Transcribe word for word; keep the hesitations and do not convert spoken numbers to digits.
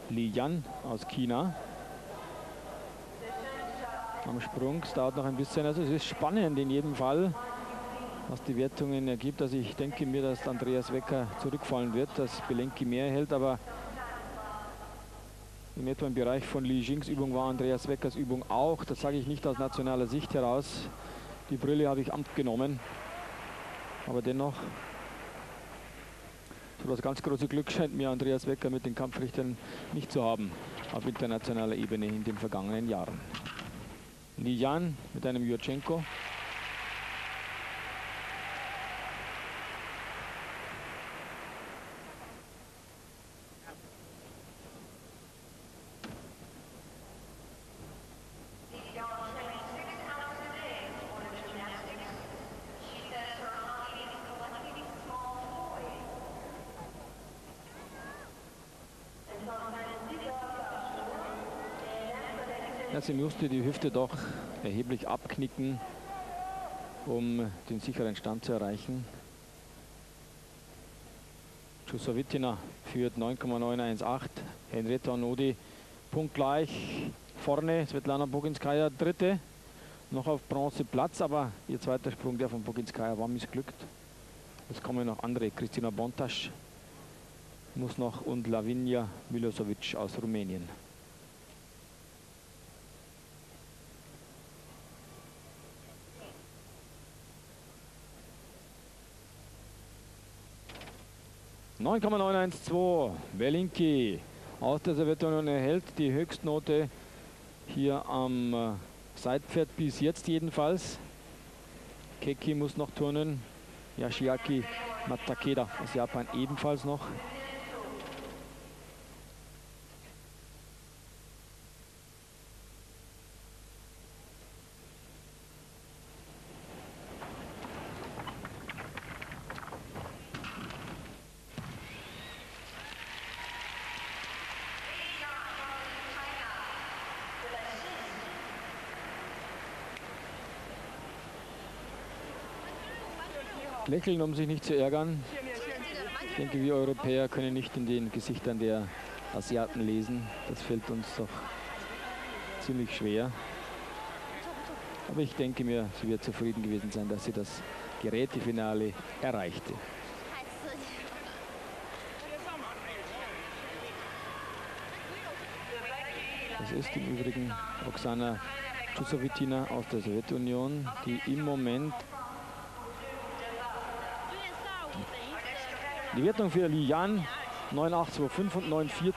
Li Yan aus China. Am Sprung, es dauert noch ein bisschen. Also es ist spannend in jedem Fall, was die Wertungen ergibt. Also ich denke mir, dass Andreas Wecker zurückfallen wird, dass Belenki mehr hält, aber in etwa im Bereich von Li Jings Übung war Andreas Weckers Übung auch. Das sage ich nicht aus nationaler Sicht heraus. Die Brille habe ich Amt genommen. Aber dennoch, so das ganz große Glück scheint mir Andreas Wecker mit den Kampfrichtern nicht zu haben auf internationaler Ebene in den vergangenen Jahren. Li Yan mit einem Jurchenko. Ja, sie musste die Hüfte doch erheblich abknicken, um den sicheren Stand zu erreichen. Chusovitina führt neun Komma neun eins acht. Henrietta Onodi punktgleich vorne. Svetlana Boginskaja dritte. Noch auf Bronzeplatz, aber ihr zweiter Sprung, der von Boginskaja, war missglückt. Es kommen noch andere. Kristina Bontas muss noch und Lavinia Milosevic aus Rumänien. neun Komma neun eins zwei. Belenki aus der Sowjetunion erhält die Höchstnote hier am äh, Seitpferd bis jetzt jedenfalls. Keki muss noch turnen. Yoshiaki Matakeda aus Japan ebenfalls noch. Lächeln, um sich nicht zu ärgern. Ich denke, wir Europäer können nicht in den Gesichtern der Asiaten lesen. Das fällt uns doch ziemlich schwer. Aber ich denke mir, sie wird zufrieden gewesen sein, dass sie das Gerätefinale erreichte. Das ist im Übrigen Oksana Chusovitina aus der Sowjetunion, die im Moment die Wertung für Li Yan neun acht zwei fünf und neun vier